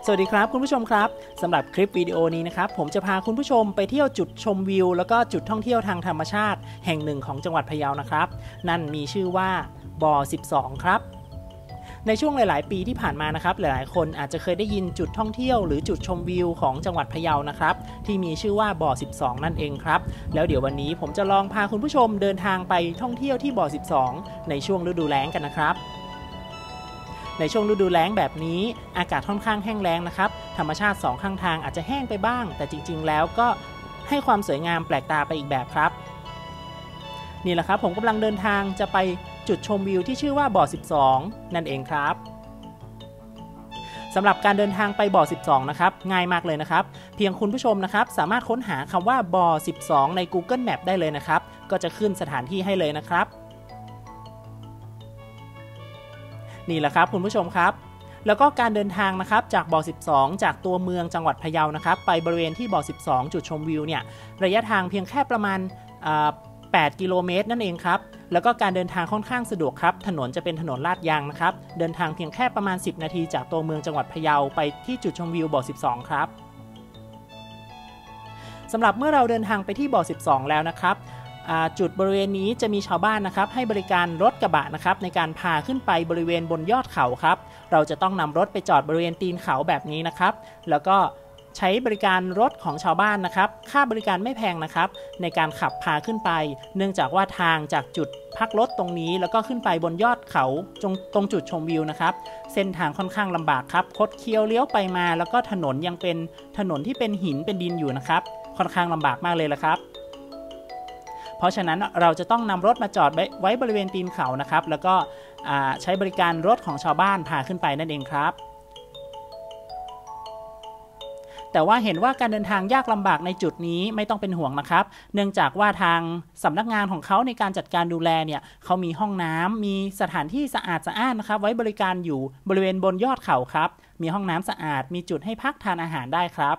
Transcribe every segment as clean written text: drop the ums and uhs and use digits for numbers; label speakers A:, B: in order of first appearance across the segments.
A: สวัสดีครับคุณผู้ชมครับสำหรับคลิปวิดีโอนี้นะครับผมจะพาคุณผู้ชมไปเที่ยวจุดชมวิวแล้วก็จุดท่องเที่ยวทางธรรมชาติแห่งหนึ่งของจังหวัดพะเยานะครับนั่นมีชื่อว่าบ่อ12ครับในช่วงหลายๆปีที่ผ่านมานะครับหลายๆคนอาจจะเคยได้ยินจุดท่องเที่ยวหรือจุดชมวิวของจังหวัดพะเยานะครับที่มีชื่อว่าบ่อ12นั่นเองครับแล้วเดี๋ยววันนี้ผมจะลองพาคุณผู้ชมเดินทางไปท่องเที่ยวที่บ่อ12ในช่วงฤดูแล้งกันนะครับในช่วงฤดูแล้งแบบนี้อากาศค่อนข้างแห้งแล้งนะครับธรรมชาติ2ข้างทางอาจจะแห้งไปบ้างแต่จริงๆแล้วก็ให้ความสวยงามแปลกตาไปอีกแบบครับนี่แหละครับผมกำลังเดินทางจะไปจุดชมวิวที่ชื่อว่าบ่อ12นั่นเองครับสำหรับการเดินทางไปบ่อ12นะครับง่ายมากเลยนะครับเพียงคุณผู้ชมนะครับสามารถค้นหาคำว่าบ่อ12ใน Google Map ได้เลยนะครับก็จะขึ้นสถานที่ให้เลยนะครับนี่แหละครับคุณผู้ชมครับแล้วก็การเดินทางนะครับจากบ่อ12จากตัวเมืองจังหวัดพะเยานะครับไปบริเวณที่บ่อ12จุดชมวิวเนี่ยระยะทางเพียงแค่ประมาณ8 กิโลเมตรนั่นเองครับแล้วก็การเดินทางค่อนข้างสะดวกครับถนนจะเป็นถนนลาดยางนะครับเดินทางเพียงแค่ประมาณ10 นาทีจากตัวเมืองจังหวัดพะเยาไปที่จุดชมวิวบ่อ12ครับสำหรับเมื่อเราเดินทางไปที่บ่อ12แล้วนะครับจุดบริเวณนี้จะมีชาวบ้านนะครับให้บริการรถกระบะนะครับในการพาขึ้นไปบริเวณบนยอดเขาครับเราจะต้องนำรถไปจอดบริเวณตีนเขาแบบนี้นะครับแล้วก็ใช้บริการรถของชาวบ้านนะครับค่าบริการไม่แพงนะครับในการขับพาขึ้นไปเนื่องจากว่าทางจากจุดพักรถตรงนี้แล้วก็ขึ้นไปบนยอดเขาตรงจุดชมวิวนะครับเส้นทางค่อนข้างลำบากครับคดเคี้ยวเลี้ยวไปมาแล้วก็ถนนยังเป็นถนนที่เป็นหินเป็นดินอยู่นะครับค่อนข้างลำบากมากเลยละครับเพราะฉะนั้นเราจะต้องนำรถมาจอดไว้บริเวณตีนเขานะครับแล้วก็ใช้บริการรถของชาวบ้านพาขึ้นไปนั่นเองครับแต่ว่าเห็นว่าการเดินทางยากลำบากในจุดนี้ไม่ต้องเป็นห่วงนะครับเนื่องจากว่าทางสำนักงานของเขาในการจัดการดูแลเนี่ยเขามีห้องน้ำมีสถานที่สะอาดสะอ้านนะครับไว้บริการอยู่บริเวณบนยอดเขาครับมีห้องน้ำสะอาดมีจุดให้พักทานอาหารได้ครับ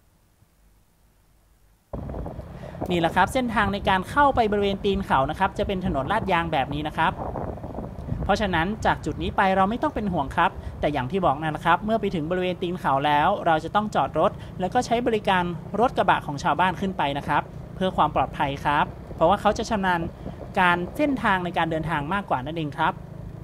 A: นี่แหละครับเส้นทางในการเข้าไปบริเวณตีนเขานะครับจะเป็นถนนลาดยางแบบนี้นะครับเพราะฉะนั้นจากจุดนี้ไปเราไม่ต้องเป็นห่วงครับแต่อย่างที่บอกนะครับเมื่อไปถึงบริเวณตีนเขาแล้วเราจะต้องจอดรถแล้วก็ใช้บริการรถกระบะของชาวบ้านขึ้นไปนะครับเพื่อความปลอดภัยครับเพราะว่าเขาจะชำนาญการเส้นทางในการเดินทางมากกว่านั่นเองครับ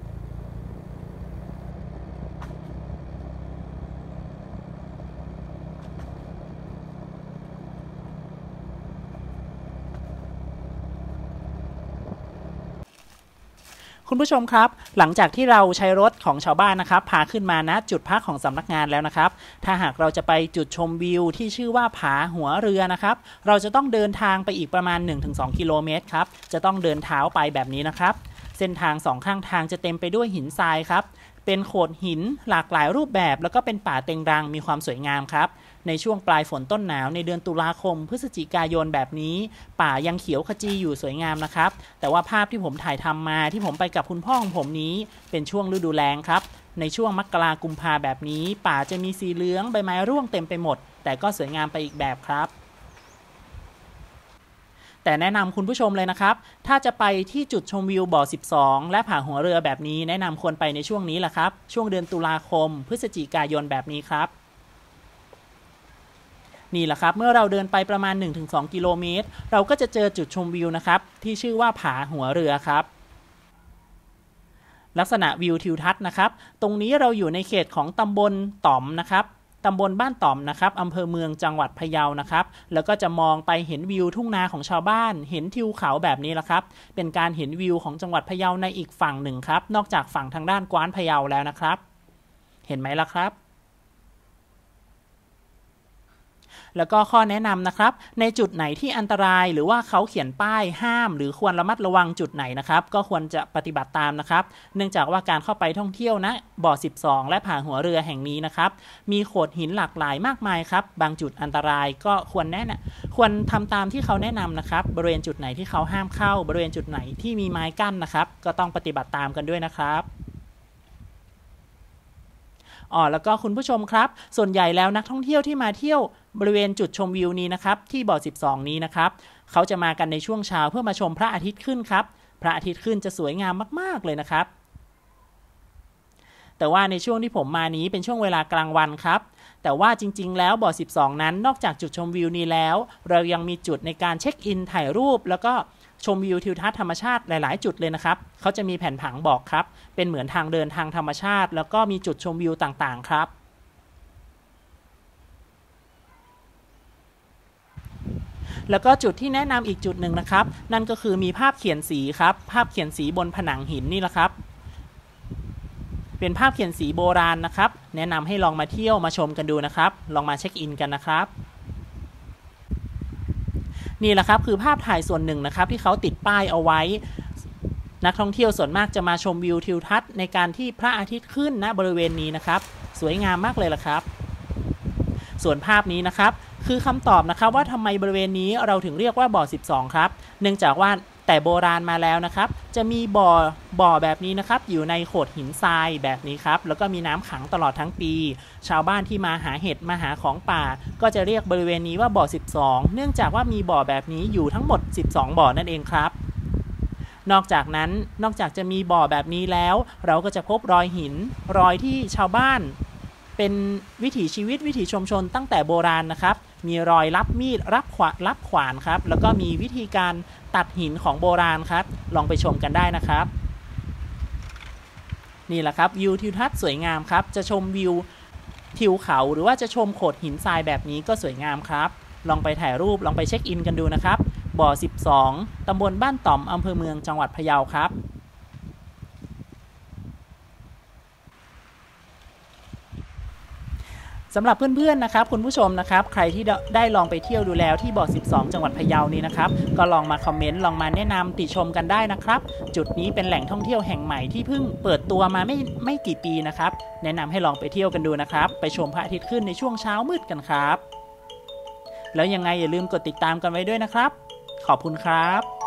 A: คุณผู้ชมครับหลังจากที่เราใช้รถของชาวบ้านนะครับพาขึ้นมาณจุดพักของสำนักงานแล้วนะครับถ้าหากเราจะไปจุดชมวิวที่ชื่อว่าผาหัวเรือนะครับเราจะต้องเดินทางไปอีกประมาณ 1-2 กิโลเมตรครับจะต้องเดินเท้าไปแบบนี้นะครับเส้นทาง2ข้างทางจะเต็มไปด้วยหินทรายครับเป็นโขดหินหลากหลายรูปแบบแล้วก็เป็นป่าเต็งรังมีความสวยงามครับในช่วงปลายฝนต้นหนาวในเดือนตุลาคมพฤศจิกายนแบบนี้ป่ายังเขียวขจีอยู่สวยงามนะครับแต่ว่าภาพที่ผมถ่ายทำมาที่ผมไปกับคุณพ่อของผมนี้เป็นช่วงฤดูแล้งครับในช่วงมกราคมกุมภาแบบนี้ป่าจะมีสีเหลืองใบไม้ร่วงเต็มไปหมดแต่ก็สวยงามไปอีกแบบครับแต่แนะนำคุณผู้ชมเลยนะครับถ้าจะไปที่จุดชมวิวบ่อ12และผาหัวเรือแบบนี้แนะนำควรไปในช่วงนี้แหละครับช่วงเดือนตุลาคมพฤศจิกายนแบบนี้ครับนี่แหละครับเมื่อเราเดินไปประมาณ 1-2 กิโลเมตรเราก็จะเจอจุดชมวิวนะครับที่ชื่อว่าผาหัวเรือครับลักษณะวิวทิวทัศน์นะครับตรงนี้เราอยู่ในเขตของตำบลต่อมนะครับตำบลบ้านต่อมนะครับอำเภอเมืองจังหวัดพะเยานะครับแล้วก็จะมองไปเห็นวิวทุ่งนาของชาวบ้านเห็นทิวเขาแบบนี้แหละครับเป็นการเห็นวิวของจังหวัดพะเยาในอีกฝั่งหนึ่งครับนอกจากฝั่งทางด้านกว้านพะเยาแล้วนะครับเห็นไหมล่ะครับแล้วก็ข้อแนะนำนะครับในจุดไหนที่อันตรายหรือว่าเขาเขียนป้ายห้ามหรือควรระมัดระวังจุดไหนนะครับก็ควรจะปฏิบัติตามนะครับเนื่องจากว่าการเข้าไปท่องเที่ยวนะบ่อ12และผาหัวเรือแห่งนี้นะครับมีโขดหินหลากหลายมากมายครับบางจุดอันตรายก็ควรทำตามที่เขาแนะนำนะครับบริเวณจุดไหนที่เขาห้ามเข้าบริเวณจุดไหนที่มีไม้กั้นนะครับก็ต้องปฏิบัติตามกันด้วยนะครับแล้วก็คุณผู้ชมครับส่วนใหญ่แล้วนักท่องเที่ยวที่มาเที่ยวบริเวณจุดชมวิวนี้นะครับที่บ่อ12นี้นะครับเขาจะมากันในช่วงเช้าเพื่อมาชมพระอาทิตย์ขึ้นครับพระอาทิตย์ขึ้นจะสวยงามมากๆเลยนะครับ แต่ว่าในช่วงที่ผมมานี้เป็นช่วงเวลากลางวันครับแต่ว่าจริงๆแล้วบ่อ12นั้นนอกจากจุดชมวิวนี้แล้วเรายังมีจุดในการเช็คอินถ่ายรูปแล้วก็ชมวิวทิวทัศน์ธรรมชาติหลายๆจุดเลยนะครับเขาจะมีแผนผังบอกครับเป็นเหมือนทางเดินทางธรรมชาติแล้วก็มีจุดชมวิวต่างๆครับแล้วก็จุดที่แนะนำอีกจุดหนึ่งนะครับนั่นก็คือมีภาพเขียนสีครับภาพเขียนสีบนผนังหินนี่แหละครับเป็นภาพเขียนสีโบราณนะครับแนะนำให้ลองมาเที่ยวมาชมกันดูนะครับลองมาเช็คอินกันนะครับนี่แหละครับคือภาพถ่ายส่วนหนึ่งนะครับที่เขาติดป้ายเอาไว้นักท่องเที่ยวส่วนมากจะมาชมวิวทิวทัศน์ในการที่พระอาทิตย์ขึ้นณบริเวณนี้นะครับสวยงามมากเลยล่ะครับส่วนภาพนี้นะครับคือคำตอบนะครับว่าทำไมบริเวณนี้เราถึงเรียกว่าบ่อ12ครับเนื่องจากว่าแต่โบราณมาแล้วนะครับจะมีบ่อแบบนี้นะครับอยู่ในโขดหินทรายแบบนี้ครับแล้วก็มีน้ำขังตลอดทั้งปีชาวบ้านที่มาหาเห็ดมาหาของป่าก็จะเรียกบริเวณนี้ว่าบ่อ12เนื่องจากว่ามีบ่อแบบนี้อยู่ทั้งหมด12บ่อนั่นเองครับนอกจากนั้นนอกจากจะมีบ่อแบบนี้แล้วเราก็จะพบรอยหินรอยที่ชาวบ้านเป็นวิถีชีวิตวิถีชุมชนตั้งแต่โบราณนะครับมีรอยรับมีดรับขวานครับแล้วก็มีวิธีการตัดหินของโบราณครับลองไปชมกันได้นะครับนี่แหละครับวิวทิวทัศน์สวยงามครับจะชมวิวทิวเขาหรือว่าจะชมโขดหินทรายแบบนี้ก็สวยงามครับลองไปถ่ายรูปลองไปเช็คอินกันดูนะครับบ่อ12ตำบลบ้านต่อมอำเภอเมืองจังหวัดพะเยาครับสำหรับเพื่อนๆนะครับคุณผู้ชมนะครับใครที่ได้ลองไปเที่ยวดูแล้วที่บ่อ12จังหวัดพะเยานี้นะครับก็ลองมาคอมเมนต์ลองมาแนะนำติชมกันได้นะครับจุดนี้เป็นแหล่งท่องเที่ยวแห่งใหม่ที่เพิ่งเปิดตัวมาไม่กี่ปีนะครับแนะนำให้ลองไปเที่ยวกันดูนะครับไปชมพระอาทิตย์ขึ้นในช่วงเช้ามืดกันครับแล้วยังไงอย่าลืมกดติดตามกันไว้ด้วยนะครับขอบคุณครับ